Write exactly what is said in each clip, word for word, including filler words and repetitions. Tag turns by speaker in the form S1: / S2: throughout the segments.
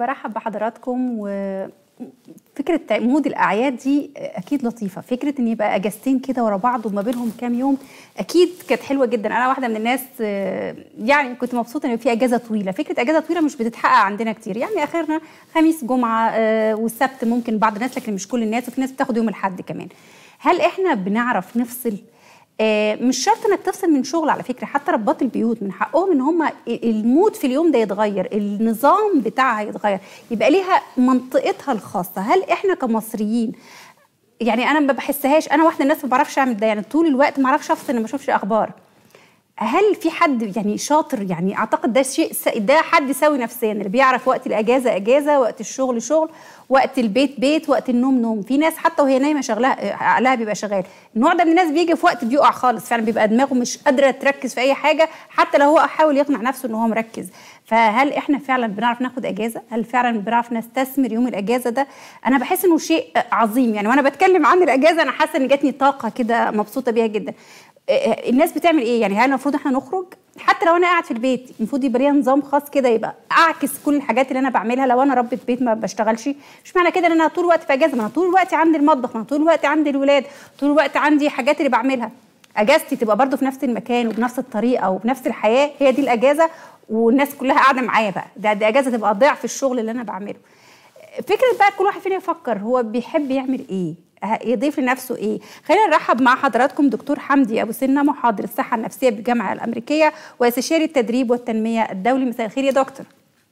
S1: برحب بحضراتكم. وفكره مود الاعياد دي اكيد لطيفه، فكره ان يبقى اجازتين كده ورا بعض وما بينهم كام يوم اكيد كانت حلوه جدا. انا واحده من الناس يعني كنت مبسوطه ان في اجازه طويله. فكره اجازه طويله مش بتتحقق عندنا كتير، يعني اخرنا خميس جمعه والسبت ممكن بعض الناس، لكن مش كل الناس، وفي ناس بتاخد يوم الاحد كمان. هل احنا بنعرف نفصل؟ آه مش شرط انك تفصل من شغل، على فكره حتى ربات البيوت من حقهم ان هم المود في اليوم ده يتغير، النظام بتاعها يتغير، يبقى ليها منطقتها الخاصه. هل احنا كمصريين يعني انا ما بحسهاش، انا واحده من الناس ما بعرفش اعمل ده، يعني طول الوقت ما اعرفش افصل، ما اشوفش اخبار. هل في حد يعني شاطر؟ يعني اعتقد ده شيء، ده حد سوي نفسيا اللي بيعرف وقت الاجازه اجازه، وقت الشغل شغل، وقت البيت بيت، وقت النوم نوم. في ناس حتى وهي نايمه شغلها عقلها بيبقى شغال. النوع ده من الناس بيجي في وقت بيقع خالص، فعلا بيبقى دماغه مش قادره تركز في اي حاجه حتى لو هو حاول يقنع نفسه ان هو مركز. فهل احنا فعلا بنعرف ناخد اجازه؟ هل فعلا بنعرف نستثمر يوم الاجازه ده؟ انا بحس انه شيء عظيم، يعني وانا بتكلم عن الاجازه انا حاسه ان جاتني طاقه كده مبسوطه بيها جدا. الناس بتعمل ايه؟ يعني هل المفروض احنا نخرج؟ حتى لو انا قاعد في البيت المفروض يبقى ليا نظام خاص كده، يبقى اعكس كل الحاجات اللي انا بعملها. لو انا ربة بيت ما بشتغلش، مش معنى كده ان انا طول الوقت في اجازه، ما انا طول الوقت عندي المطبخ، ما انا طول الوقت عندي الولاد، طول الوقت عندي حاجات اللي بعملها. اجازتي تبقى برضو في نفس المكان وبنفس الطريقه وبنفس الحياه، هي دي الاجازه، والناس كلها قاعده معايا بقى، ده دي اجازه تبقى ضعف الشغل اللي انا بعمله. فكره بقى كل واحد فينا يفكر هو بيحب يعمل ايه، يضيف لنفسه ايه. خلينا نرحب مع حضراتكم دكتور حمدي ابو سنه، محاضر الصحه النفسيه بالجامعه الامريكيه واستشاري التدريب والتنميه الدولي. مساء الخير يا دكتور.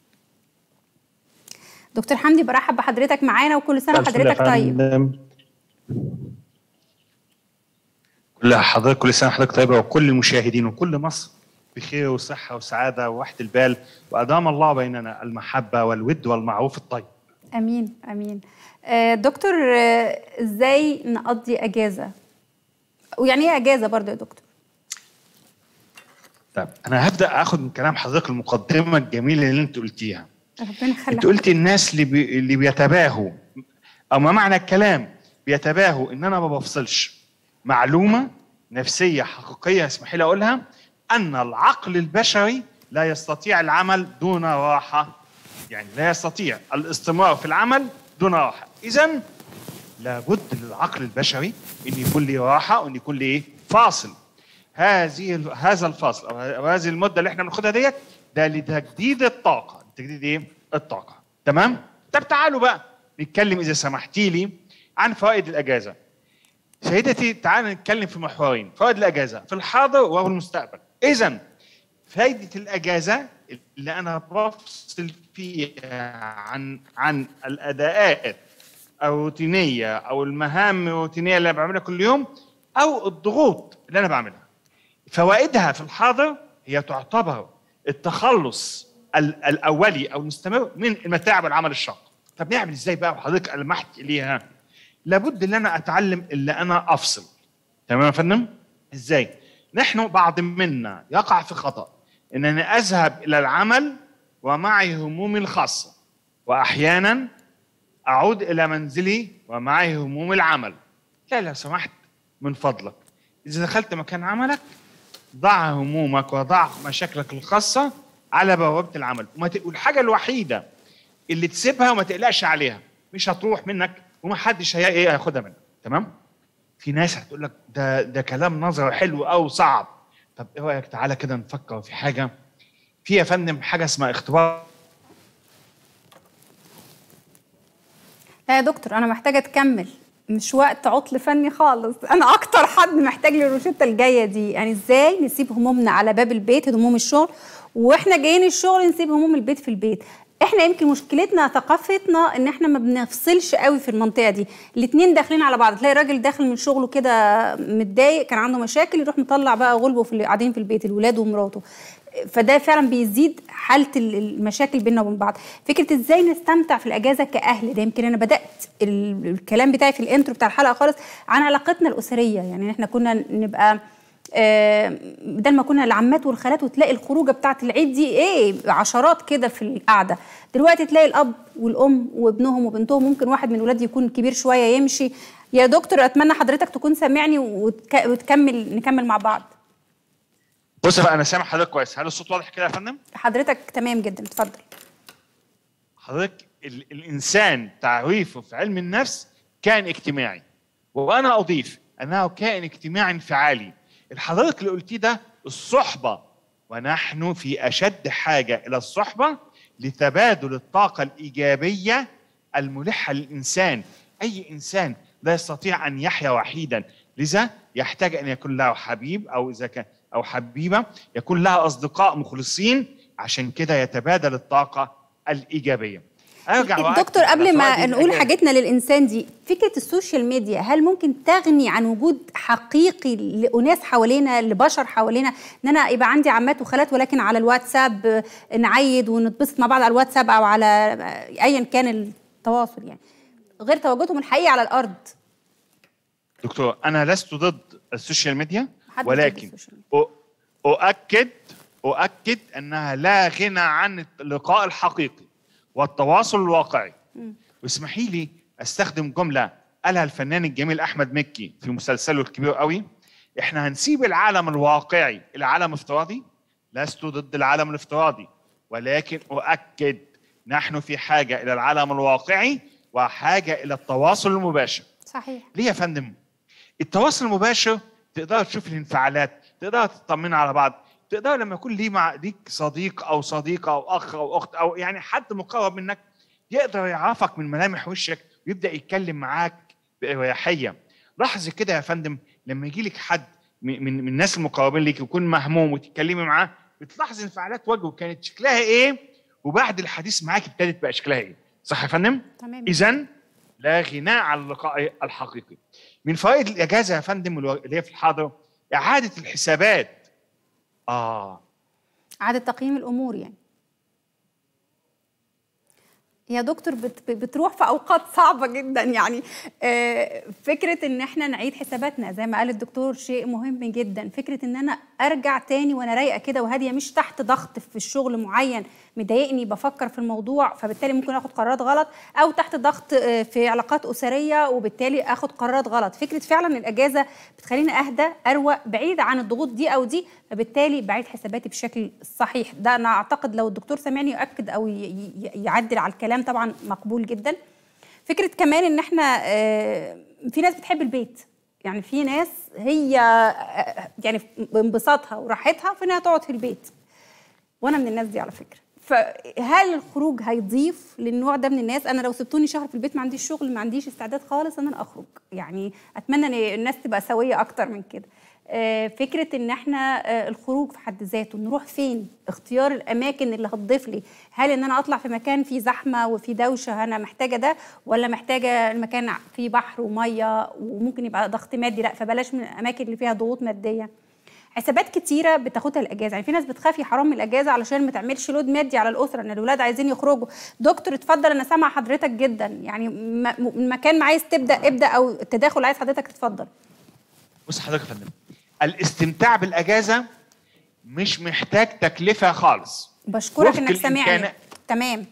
S1: دكتور حمدي برحب بحضرتك معانا، وكل سنه وحضرتك طيب.
S2: كل حضرتك كل سنه وحضرتك طيبه، وكل المشاهدين وكل مصر بخير وصحه وسعاده ووحده البال، وادام الله بيننا المحبه والود والمعروف الطيب.
S1: امين امين. آه دكتور، آه ازاي نقضي اجازه؟ ويعني ايه اجازه برضه يا دكتور؟
S2: طب انا هبدا اخد من كلام حضرتك المقدمه الجميله اللي انت قلتيها.
S1: ربنا يخليك.
S2: انت قلتي الناس اللي بي... اللي بيتباهوا، او ما معنى الكلام بيتباهوا ان انا ما بفصلش. معلومه نفسيه حقيقيه اسمحي لي اقولها، ان العقل البشري لا يستطيع العمل دون راحه، يعني لا يستطيع الاستمرار في العمل دون راحه. اذا لابد للعقل البشري ان يكون له راحه وان يكون له ايه؟ فاصل. هذه هذا الفاصل او هذه المده اللي احنا بناخدها ديت ده لتجديد الطاقه، تجديد ايه؟ الطاقه. تمام؟ طب تعالوا بقى نتكلم اذا سمحتي لي عن فوائد الاجازه. سيدتي تعالوا نتكلم في محورين: فوائد الاجازه في الحاضر وفي المستقبل. اذا فائده الاجازه اللي انا بفصل فيها عن عن الاداءات الروتينيه او المهام الروتينيه اللي انا بعملها كل يوم او الضغوط اللي انا بعملها. فوائدها في الحاضر هي تعتبر التخلص الاولي او المستمر من المتاعب والعمل الشاق. طب نعمل ازاي بقى؟ وحضرتك لمحت اليها. لابد ان انا اتعلم اللي انا افصل. تمام يا فندم؟ ازاي؟ نحن بعض منا يقع في خطأ انني اذهب الى العمل ومعي همومي الخاصه، واحيانا اعود الى منزلي ومعي هموم العمل. لا لو سمحت من فضلك، اذا دخلت مكان عملك ضع همومك وضع مشاكلك الخاصه على بوابه العمل، والحاجه الوحيده اللي تسيبها وما تقلقش عليها مش هتروح منك وما حدش هي ايه هياخدها منك. تمام؟ في ناس هتقول لك ده ده كلام نظري حلو او صعب. طب ايه رايك تعالى كده نفكر في حاجه. في يا فندم حاجه اسمها اختبار.
S1: لا يا دكتور انا محتاجه تكمل، مش وقت عطل فني خالص. انا اكتر حد محتاج لي الروشته الجايه دي. يعني ازاي نسيب همومنا على باب البيت، هموم الشغل، واحنا جايين الشغل نسيب هموم البيت في البيت؟ احنا يمكن مشكلتنا ثقافتنا ان احنا ما بنفصلش قوي في المنطقه دي. الاثنين داخلين على بعض. تلاقي راجل داخل من شغله كده متضايق، كان عنده مشاكل، يروح مطلع بقى غلبه في اللي قاعدين في البيت، الولاد ومراته. فده فعلا بيزيد حاله المشاكل بيننا وبين بعض. فكره ازاي نستمتع في الاجازه كاهل، ده يمكن انا بدات الكلام بتاعي في الانترو بتاع الحلقه خالص عن علاقتنا الاسريه. يعني احنا كنا نبقى بدل ما كنا العمات والخالات وتلاقي الخروجه بتاعه العيد دي ايه عشرات كده في القعده، دلوقتي تلاقي الاب والام وابنهم وبنتهم، ممكن واحد من الولاد يكون كبير شويه يمشي. يا دكتور اتمنى حضرتك تكون سامعني وتك... وتكمل نكمل مع بعض.
S2: بص بقى انا سامع حضرتك كويس. هل الصوت واضح كده يا فندم؟
S1: حضرتك تمام جدا، اتفضل.
S2: حضرتك ال الانسان تعريفه في علم النفس كائن اجتماعي، وانا اضيف انه كائن اجتماعي انفعالي. الحضرتك اللي قلتيه ده الصحبه، ونحن في اشد حاجه الى الصحبه لتبادل الطاقه الايجابيه الملحه للانسان. اي انسان لا يستطيع ان يحيا وحيدا، لذا يحتاج ان يكون له حبيب او اذا كان او حبيبه يكون لها اصدقاء مخلصين، عشان كده يتبادل الطاقه الايجابيه.
S1: ارجع دكتور قبل ما نقول حاجتنا للانسان دي، فكره السوشيال ميديا هل ممكن تغني عن وجود حقيقي لاناس حوالينا، لبشر حوالينا، ان انا يبقى عندي عمات وخالات ولكن على الواتساب نعيد ونتبسط مع بعض على الواتساب او على ايا كان التواصل، يعني غير تواجدهم الحقيقي على الارض؟
S2: دكتور انا لست ضد السوشيال ميديا، ولكن اؤكد اؤكد انها لا غنى عن اللقاء الحقيقي والتواصل الواقعي. واسمحي لي استخدم جمله قالها الفنان الجميل احمد مكي في مسلسله الكبير قوي: احنا هنسيب العالم الواقعي الى عالم افتراضي. لست ضد العالم الافتراضي، ولكن اؤكد نحن في حاجه الى العالم الواقعي وحاجه الى التواصل المباشر.
S1: صحيح.
S2: ليه يا فندم؟ التواصل المباشر تقدر تشوف الانفعالات، تقدر تطمن على بعض، تقدر لما يكون ليه مع ليك صديق او صديقه او اخ او اخت او يعني حد مقرب منك يقدر يعرفك من ملامح وشك ويبدا يتكلم معاك باريحيه. لاحظ كده يا فندم لما يجي لك حد من من الناس المقربين ليك ويكون مهموم وتتكلمي معاه، بتلاحظ انفعالات وجهه كانت شكلها ايه، وبعد الحديث معاك ابتدت بقى شكلها ايه. صح يا فندم؟
S1: تمام.
S2: اذا لا غناء عن اللقاء الحقيقي. من فوائد الاجازه يا فندم اللي هي في الحاضر اعاده الحسابات. اه
S1: اعاده تقييم الامور يعني. يا دكتور بت بتروح في اوقات صعبه جدا، يعني آه فكره ان احنا نعيد حساباتنا زي ما قال الدكتور شيء مهم جدا. فكره ان انا ارجع تاني وانا رايقه كده وهاديه، مش تحت ضغط في الشغل معين مضايقني بفكر في الموضوع فبالتالي ممكن اخد قرارات غلط، او تحت ضغط آه في علاقات اسريه وبالتالي اخد قرارات غلط. فكره فعلا الاجازه بتخليني اهدى اروق بعيد عن الضغوط دي او دي، فبالتالي بعيد حساباتي بشكل صحيح. ده انا اعتقد لو الدكتور سامعني يؤكد او يعدل على الكلام طبعا مقبول جدا. فكره كمان ان احنا في ناس بتحب البيت، يعني في ناس هي يعني انبساطها وراحتها في انها تقعد في البيت، وانا من الناس دي على فكره. فهل الخروج هيضيف للنوع ده من الناس؟ انا لو سبتوني شهر في البيت ما عنديش شغل، ما عنديش استعداد خالص ان انا اخرج. يعني اتمنى ان الناس تبقى سويه اكتر من كده. فكرة ان احنا الخروج في حد ذاته، نروح فين، اختيار الاماكن اللي هتضيف لي، هل ان انا اطلع في مكان فيه زحمة وفيه دوشة انا محتاجة ده، ولا محتاجة المكان فيه بحر ومية وممكن يبقى ضغط مادي؟ لا، فبلاش من الاماكن اللي فيها ضغوط مادية. حسابات كتيرة بتاخدها الاجازة. يعني في ناس بتخاف يا حرام من الاجازة علشان ما تعملش لود مادي على الاسرة، ان الاولاد عايزين يخرجوا. دكتور اتفضل، انا سامعة حضرتك جدا، يعني مكان ما عايز تبدأ ابدأ، او التداخل عايز حضرتك تتفضل.
S2: بص حضرتك يا فندم، الاستمتاع بالاجازه مش محتاج تكلفه خالص.
S1: بشكرك انك سامعني. تمام.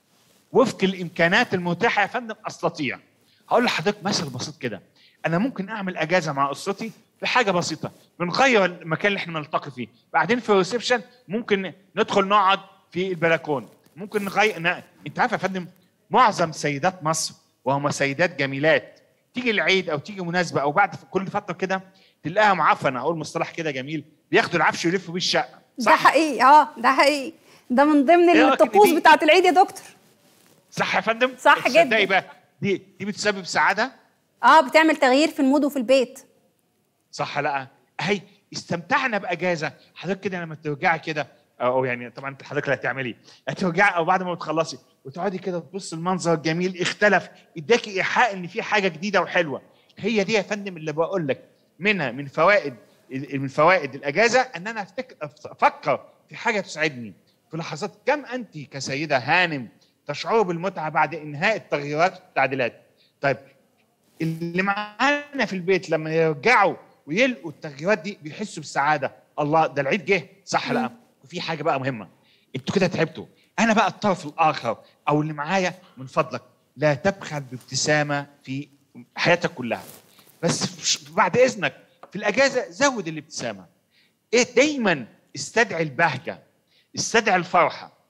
S2: وفق الامكانات المتاحه يا فندم استطيع. هقول لحضرتك مثل بسيط كده، انا ممكن اعمل اجازه مع اسرتي بحاجه بسيطه، بنغير المكان اللي احنا نلتقي فيه، بعدين في الريسبشن ممكن ندخل نقعد في البلكون، ممكن نغير ن... انت عارف يا فندم معظم سيدات مصر وهم سيدات جميلات تيجي العيد او تيجي مناسبه او بعد كل فتره كده تلاقيها معفنه، اقول مصطلح كده جميل، بياخدوا العفش ويلفوا بيه الشقه.
S1: ده حقيقي. اه ده حقيقي، ده من ضمن الطقوس بتاعه العيد يا دكتور.
S2: صح يا فندم؟
S1: صح جدا.
S2: تصدقي بقى دي دي بتسبب سعاده؟
S1: اه بتعمل تغيير في المود وفي البيت.
S2: صح. لا اهي استمتعنا باجازه. حضرتك كده لما ترجعي كده، او يعني طبعا انت حضرتك اللي هتعملي، هترجعي او بعد ما تخلصي وتقعدي كده تبص المنظر الجميل اختلف، اداكي ايحاء ان في حاجه جديده وحلوه. هي دي يا فندم اللي بقول لك منها من فوائد من فوائد الاجازه، ان انا افكر في حاجه تسعدني في لحظات. كم انت كسيده هانم تشعر بالمتعه بعد انهاء التغييرات والتعديلات؟ طيب اللي معانا في البيت لما يرجعوا ويلقوا التغييرات دي بيحسوا بالسعاده. الله، ده العيد جه. صح. لا وفي حاجه بقى مهمه، انتوا كده تعبتوا، انا بقى الطرف الاخر او اللي معايا، من فضلك لا تبخل بابتسامه في حياتك كلها، بس بعد اذنك في الاجازه زود الابتسامه. ايه، دايما استدعي البهجه، استدعي الفرحه.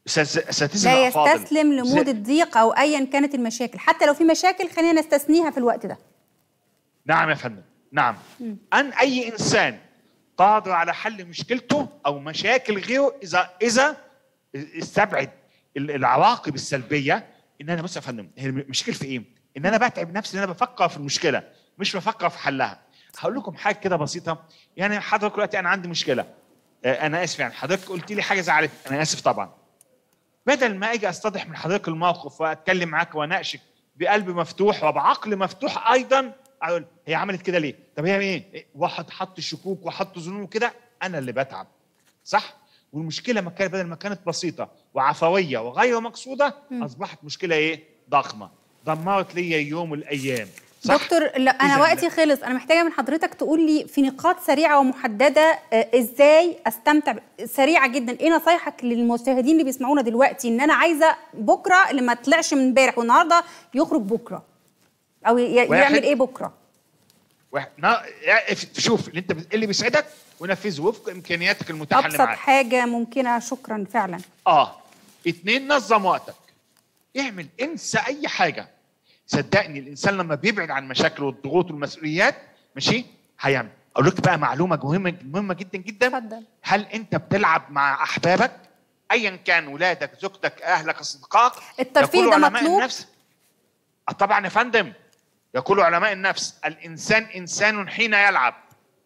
S2: اساتذه
S1: لا
S2: الافاضل
S1: يستسلم لمود الضيق او ايا كانت المشاكل، حتى لو في مشاكل خلينا نستثنيها في الوقت ده.
S2: نعم يا فندم، نعم. م. ان اي انسان قادر على حل مشكلته او مشاكل غيره اذا اذا استبعد العواقب السلبيه. ان انا بص يا فندم، هي المشكله في ايه؟ ان انا بتعب نفسي ان انا بفكر في المشكله مش بفكر في حلها. هقول لكم حاجه كده بسيطه. يعني حضرتك دلوقتي انا عندي مشكله، انا اسف، يعني حضرتك قلت لي حاجه زعلتني، انا اسف طبعا. بدل ما اجي استضح من حضرتك الموقف واتكلم معاك واناقشك بقلب مفتوح وبعقل مفتوح ايضا، اقول هي عملت كده ليه؟ طب هي ايه؟ واحد حط شكوك وحط ظنون كده، انا اللي بتعب. صح؟ والمشكله ما كانت بدل ما كانت بسيطه وعفويه وغير مقصوده، م. اصبحت مشكله ايه؟ ضخمه، دمرت لي يوم الايام. صح؟
S1: دكتور، لا انا وقتي خلص، انا محتاجه من حضرتك تقول لي في نقاط سريعه ومحدده ازاي استمتع سريعه جدا. ايه نصايحك للمشاهدين اللي بيسمعونا دلوقتي؟ ان انا عايزه بكره اللي ما طلعش من امبارح والنهارده يخرج بكره، او يعمل ايه بكره؟
S2: واحد شوف اللي انت اللي بيسعدك ونفذه وفق امكانياتك المتاحه اللي معاك.
S1: ابسط حاجه ممكنه. شكرا فعلا.
S2: اه اتنين، نظم وقتك. اعمل، انسى اي حاجه. صدقني الانسان لما بيبعد عن مشاكله والضغوط والمسؤوليات ماشي هيعمل. اقول لك بقى معلومه مهمه مهمه جدا جدا.
S1: اتفضل.
S2: هل انت بتلعب مع احبابك ايا كان، ولادك، زوجتك، اهلك، اصدقائك؟
S1: الترفيه ده مطلوب؟
S2: النفس. آه طبعا يا فندم. يقول علماء النفس الانسان انسان حين يلعب.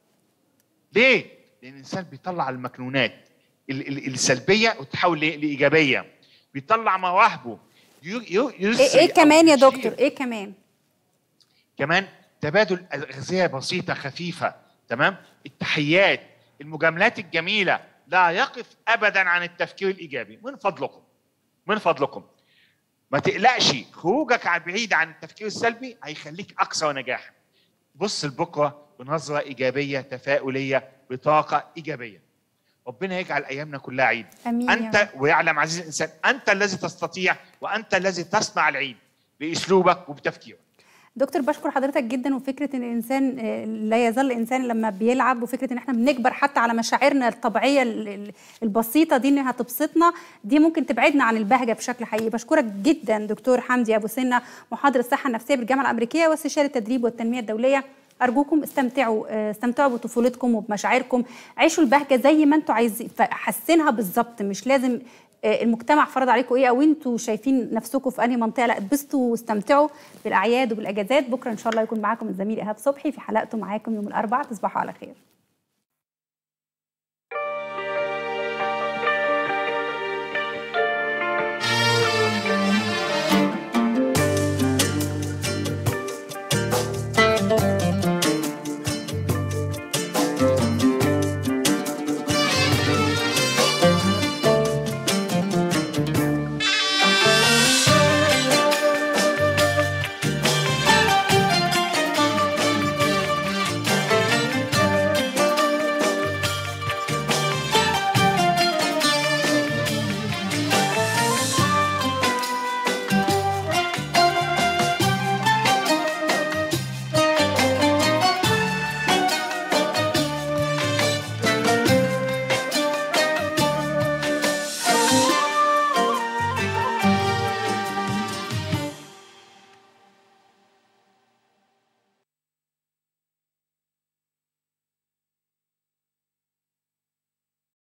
S2: ليه؟ لان الانسان بيطلع المكنونات السلبيه وتحول لايجابيه، بيطلع مواهبه.
S1: ايه, إيه كمان يا دكتور؟ ايه كمان؟
S2: كمان تبادل اغذيه بسيطه خفيفه، تمام؟ التحيات، المجاملات الجميله، لا يقف ابدا عن التفكير الايجابي. من فضلكم من فضلكم ما تقلقش، خروجك عن بعيد عن التفكير السلبي هيخليك اكثر نجاحا. بص لبكره بنظره ايجابيه تفاؤليه بطاقه ايجابيه. ربنا يجعل ايامنا كلها عيد.
S1: امين.
S2: انت ويعلم عزيزي الانسان انت الذي تستطيع وانت الذي تصنع العيد باسلوبك وبتفكيرك.
S1: دكتور بشكر حضرتك جدا. وفكره ان الانسان لا يظل انسان لما بيلعب، وفكره ان احنا بنكبر حتى على مشاعرنا الطبيعيه البسيطه دي انها تبسطنا، دي ممكن تبعدنا عن البهجه بشكل حقيقي. بشكرك جدا دكتور حمدي ابو سنه، محاضر الصحه النفسيه بالجامعه الامريكيه واستشاري التدريب والتنميه الدوليه. ارجوكم استمتعوا استمتعوا بطفولتكم وبمشاعركم، عيشوا البهجه زي ما انتم عايزين، حسنها بالظبط. مش لازم المجتمع فرض عليكم ايه او انتوا شايفين نفسكم في انهي منطقه، لا اتبسطوا واستمتعوا بالاعياد وبالاجازات. بكره ان شاء الله يكون معاكم الزميل ايهاب صبحي في حلقته معاكم يوم الاربعاء. تصبحوا على خير.